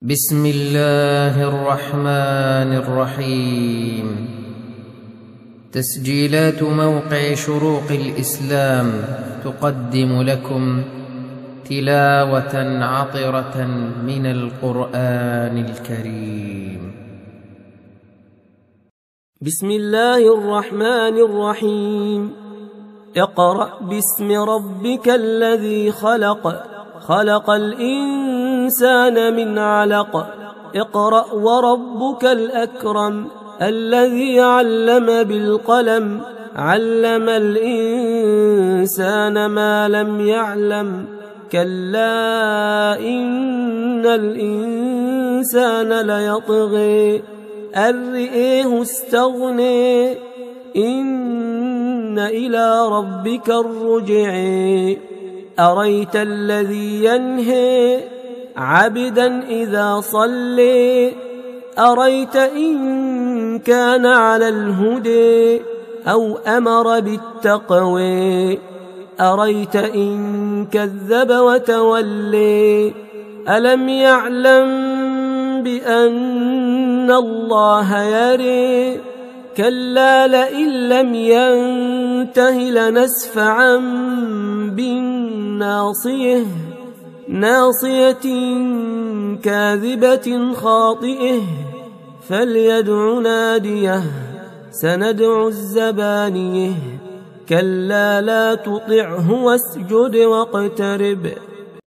بسم الله الرحمن الرحيم. تسجيلات موقع شروق الإسلام تقدم لكم تلاوة عطرة من القرآن الكريم. بسم الله الرحمن الرحيم. اقرأ باسم ربك الذي خلق، خلق الإنسان من علق. اقرأ وربك الأكرم الذي علم بالقلم، علم الإنسان ما لم يعلم. كلا إن الإنسان ليطغي أن رآه استغنى، إن إلى ربك الرجع. أريت الذي ينهى عبدا إذا صلى، أريت إن كان على الهدى أو أمر بالتقوى، أريت إن كذب وتولى. ألم يعلم بأن الله يرى، كلا لئن لم ينته لنسفعا بالناصية، ناصية كاذبة خاطئة. فليدع ناديه سندع الزبانية. كلا لا تطعه واسجد واقترب.